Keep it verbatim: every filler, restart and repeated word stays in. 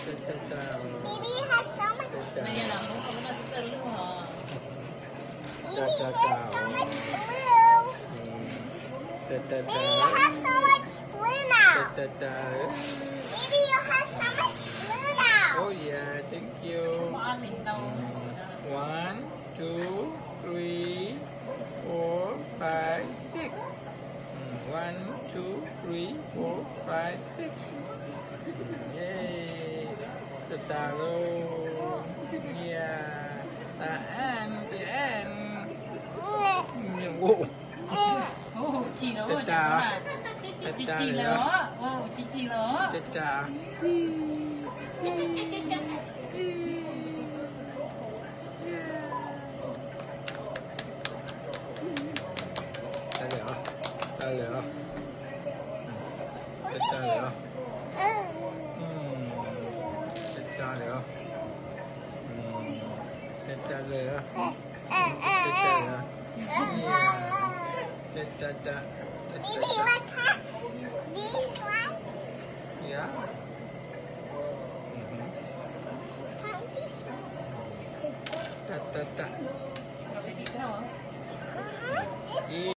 Baby has so much. Đây là muốn không có tự luôn hả? Baby has so much blue. Baby, you have so much blue now. Baby, you have so much blue now. Oh yeah, thank you. One, two, three, four, five, six. One, two, three, four, five, six. Yay! The taro. Yeah. The end. The end. Whoa. Ồ, chị nó ơi, chắc là chị chị nó, ồ, chị chị nó. Chà chà. Ta lửa, ta lửa, ta lửa, ta lửa, ta lửa, Ta ta. Baby, look at this one. Yeah. Count this one. Ta ta ta. Nó phải đi theo hả? Uh-huh.